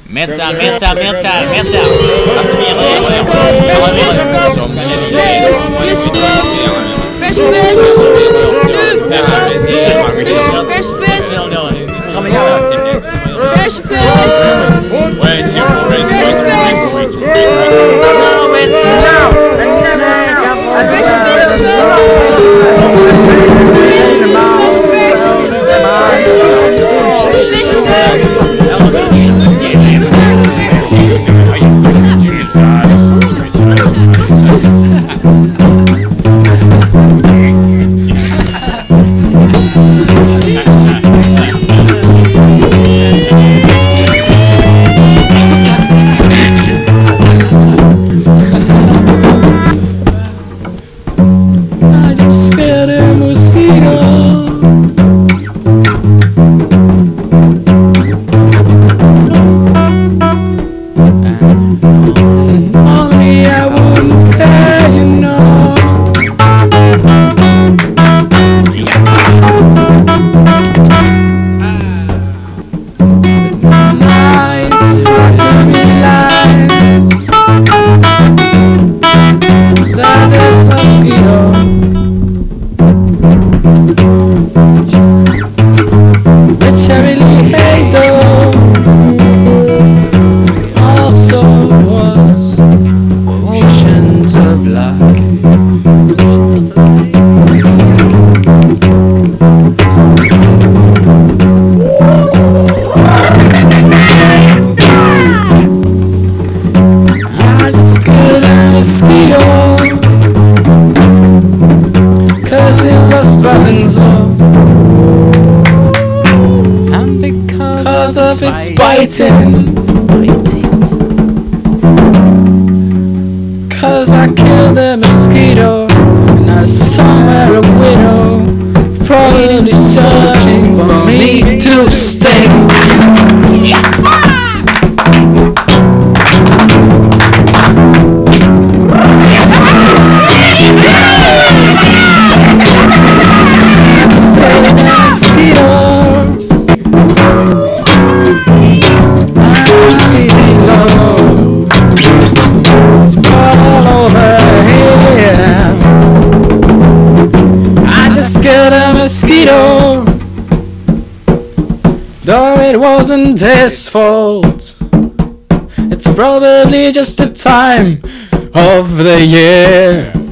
Metza. Beste of its biting. Cause I killed a mosquito, and I somewhere a widow, probably searching for me to sting. Mosquito, though it wasn't his fault. It's probably just the time of the year.